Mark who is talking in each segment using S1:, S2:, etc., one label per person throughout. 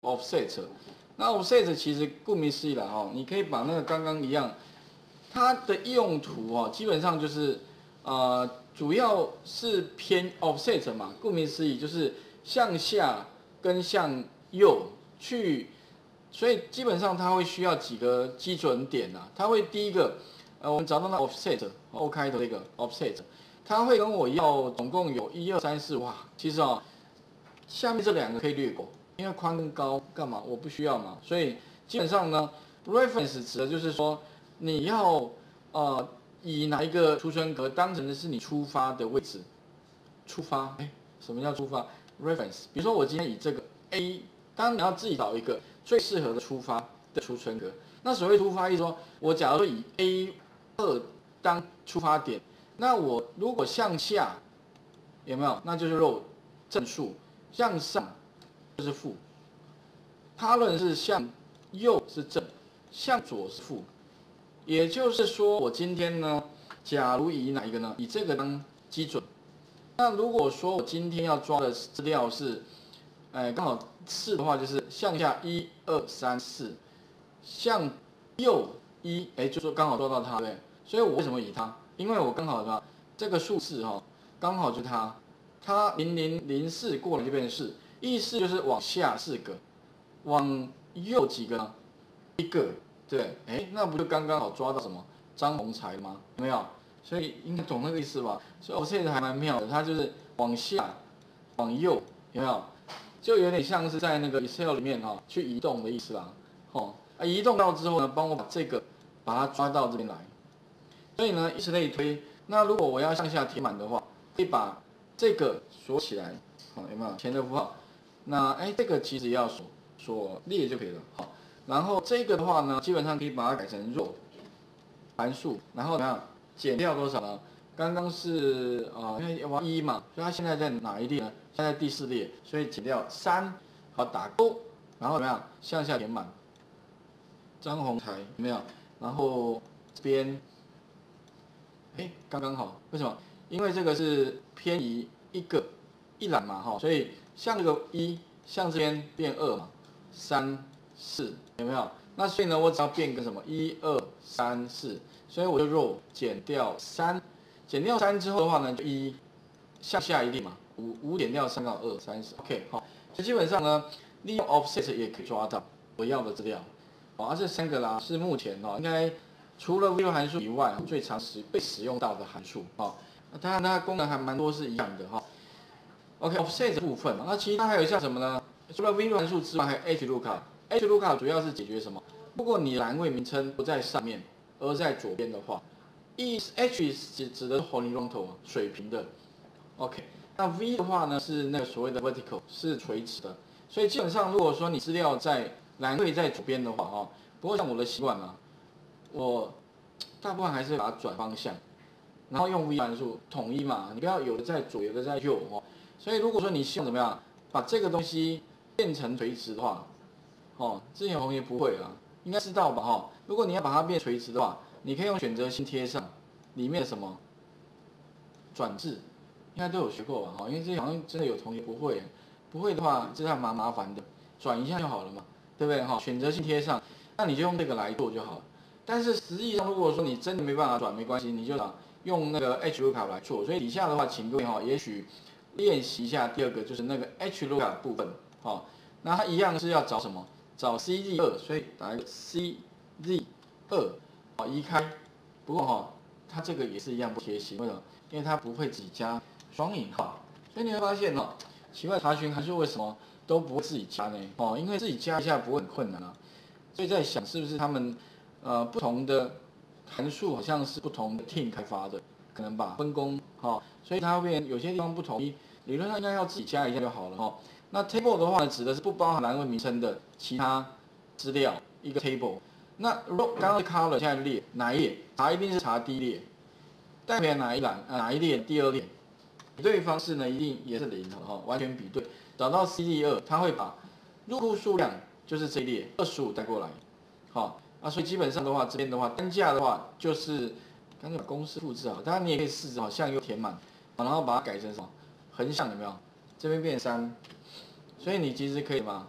S1: offset。那 offset 其实顾名思义啦，哈，你可以把那个刚刚一样，它的用途哦，基本上就是主要是偏 offset 嘛，顾名思义就是向下跟向右去，所以基本上它会需要几个基准点啊，它会第一个，我们找到那 offset O 开头这个 offset， 它会跟我要总共有1、2、3、4，哇，其实下面这2个可以略过。因为宽更高干嘛？我不需要嘛，所以基本上呢 ，reference 指的就是说你要以哪一个储存格当成的是你出发的位置。出发，什么叫出发 ？reference， 比如说我今天以这个 A， 当然你要自己找一个最适合的出发的储存格。那所谓出发，意思说我假如说以 A2 当出发点，那我如果向下有没有？那就是row正数，向上就是负，它论是向右是正，向左是负。也就是说，我今天呢，假如以哪一个呢？以这个当基准。那如果说我今天要抓的资料是，刚好4的话，就是向下1、2、3、4，向右1，就说刚好抓到它，对。所以我为什么以它？因为我刚好什么？这个数字刚好就是它0004过了就变成4。意思就是往下4个，往右几个呢？1个，对，那不就刚刚好抓到什么张宏才吗？有没有？所以应该懂那个意思吧？所以offset还蛮妙的，它就是往下、往右，有没有？就有点像是在那个 Excel 里面去移动的意思啦。移动到之后呢，帮我把这个把它抓到这边来。所以呢，以此类推。那如果我要向下填满的话，可以把这个锁起来，有没有？前的符号。那这个其实要锁列就可以了，好。然后这个的话呢，基本上可以把它改成 row 函数，然后怎么样减掉多少呢？刚刚是因为要1嘛，所以它现在在哪一列呢？现在第4列，所以减掉3，好打勾，然后怎么样向下填满？张宏才有没有？然后这边，刚刚好，为什么？因为这个是偏移一栏嘛，所以向这个1，向这边变2嘛，3、4有没有？那所以呢，我只要变个什么1、2、3、4，所以我就 row 减掉3，减掉3之后的话呢，就向下一列嘛，5减掉3到2、30 ，OK 好，所以基本上呢，利用 offset 也可以抓到我要的资料，这3个啦是目前应该除了 VLOOKUP 函数以外最常被使用到的函数当然它功能还蛮多是一样的OK offset 的部分那其他还有像什么呢？除了 VLOOKUP 函数之外，还有 HLOOKUP。HLOOKUP 主要是解决什么？如果你栏位名称不在上面，而在左边的话，H 指的是 horizontal 水平的 ，OK。那 V 的话呢是那个所谓的 vertical 是垂直的，所以基本上如果说你资料在栏位在左边的话不过像我的习惯我大部分还是把它转方向，然后用 V 函数统一嘛，你不要有的在左，有的在右所以如果说你希望怎么样把这个东西变成垂直的话，之前有同学不会应该知道吧如果你要把它变垂直的话，你可以用选择性贴上里面的什么转置，应该都有学过吧因为这好像真的有同学不会，不会的话这还蛮麻烦的，转一下就好了嘛，对不对选择性贴上，那你就用这个来做就好了。但是实际上如果说你真的没办法转，没关系，你就用那个 HLOOKUP 来做。所以底下的话，请各位也许练习一下第2个，就是那个 HLOOKUP 部分那它一样是要找什么？找 CZ2，所以打一个 CZ2 移开。不过它这个也是一样不贴心，为什么？因为它不会自己加双引号，所以你会发现奇怪，查询函数为什么都不会自己加呢？因为自己加一下不会很困难所以在想是不是他们不同的函数好像是不同的 team 开发的，可能吧，分工所以它会有些地方不统一，理论上应该要自己加一下就好了那 table 的话呢，指的是不包含栏位名称的其他资料一个 table。那刚刚 color 现在列哪一列？查一定是查第1列，代表哪一栏哪一列？第2列。比对方式呢，一定也是0完全比对，找到 CZ2，它会把入库数量就是这一列25带过来，所以基本上的话，这边的话单价的话就是干脆把公式复制当然你也可以试着向右填满，然后把它改成什么横向有没有？这边变3，所以你其实可以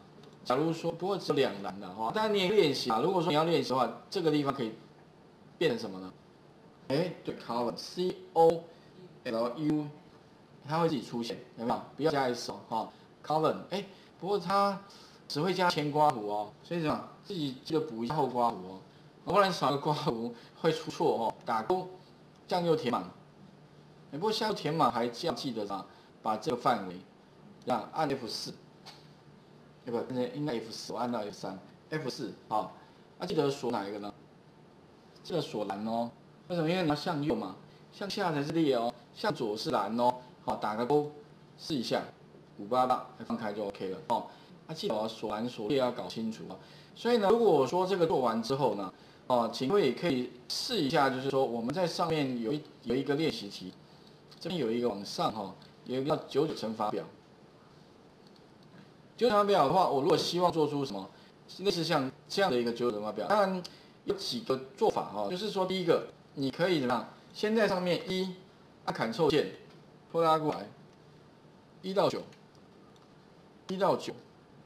S1: 假如说不过只有2栏的哈，当然你也练习啊。如果说你要练习的话，这个地方可以变成什么呢？哎，对 ，column，C-O-L-U， 它会自己出现，有没有？不要加 S 哦，哈 ，column， 哎，不过它只会加前刮弧哦，所以怎么自己记得补一下后刮弧哦，不然少个刮弧会出错哦。打勾，向右填满，不过向右填满还要记得啊，把这个范围，按 F4。不，应该 F4，我按到 F3，F4 好，记得锁哪一个呢？这个锁蓝哦，为什么？因为你要向右嘛，向下才是列哦，向左是蓝哦。好，打个勾，试一下，588，放开就 OK 了哦。记得哦，锁蓝锁列要搞清楚哦。所以呢，如果我说这个做完之后呢，请各位也可以试一下，就是说我们在上面有一个练习题，这边有一个往上哈，有一个叫99乘法表。99乘法表的话，我如果希望做出什么，类似像这样的一个99乘法表，当然有几个做法哈，就是说第一个，你可以怎么样，先在上面按 Ctrl 键拖拉过来，1到9，1到9。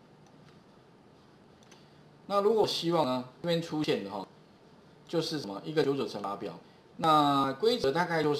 S1: 那如果希望呢，这边出现的哈，就是什么一个99乘法表，那规则大概就是，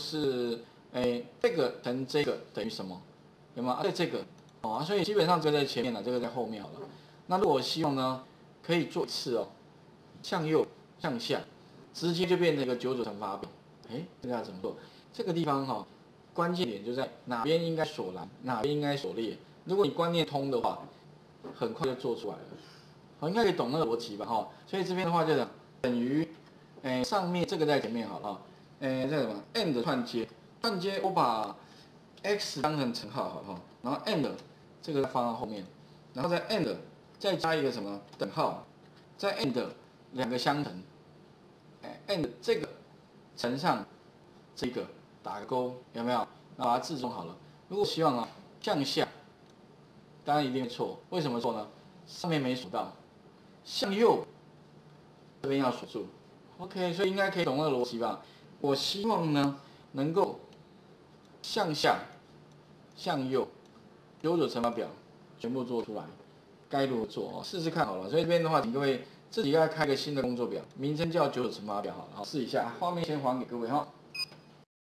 S1: 这个乘这个等于什么？有没有？这个。所以基本上这个在前面了，这个在后面好了。那如果我希望呢，可以做一次哦，向右、向下，直接就变成一个99乘法表。这个要怎么做？这个地方哈，关键点就在哪边应该锁蓝，哪边应该锁列。如果你观念通的话，很快就做出来了。应该可以懂那个逻辑吧？所以这边的话就等于，上面这个在前面好了，这个什么 and 串接，我把 x 当成乘号好了，然后 and 这个放到后面，然后再 and 再加一个什么等号，再 and 2个相乘，and 这个乘上这个打个勾，有没有？那把它置中好了。如果希望向下，当然一定错，为什么错呢？上面没锁到，向右这边要锁住。OK， 所以应该可以懂那个逻辑吧？我希望呢能够向下、向右。99乘法表全部做出来，该如何做试试看好了。所以这边的话，请各位自己要开个新的工作表，名称叫99乘法表好了，试一下。画面先还给各位哈。